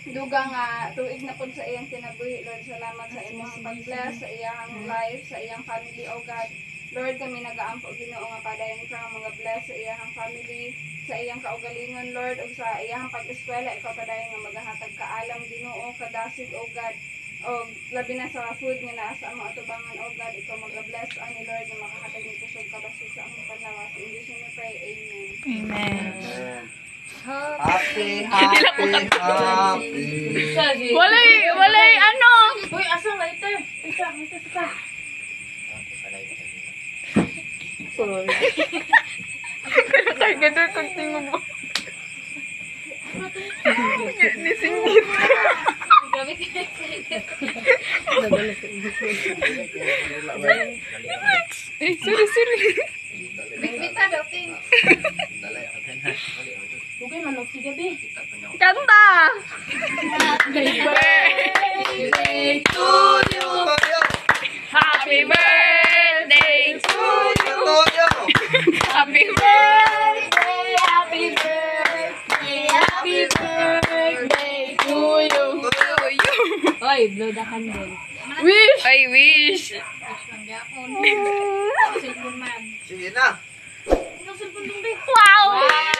duga nga tuig na pud sa iyang kinabuhi. Lord, salamat sa imong pag-bless sa iyang life, sa iyang family, oh God. Lord, kami nagaampo Ginoo nga padayon ka mga bless sa iyang family, sa iyang kaugalingon, Lord, ug sa iyang pag-eskwela. Ikaw padayon nga maghahatag kaalam Ginoo, kadasig, oh God. O labi na sa food nga naa sa among atubangan, oh God. Ikaw mag-bless ani Lord nga makahatag ni kusog kabasig sa among panlawas. In Jesus name we pray, amen. Amen. Happy, happy, happy. Walay ano? Uy, asang lighter? Isa. Sorry. Kaya kung tingin mo. Nisingit. Grabe ka excited. Sorry. Bita daw, Ting. Bugay manok si gabi. Kanta! Happy birthday to you. Happy birthday to you. Happy Birthday, happy birthday, happy birthday to you. Oy, blow the candle. Wish! I wish! Sige na. Wow!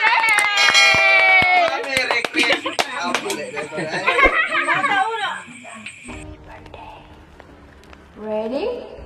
Merry Christmas. Ready?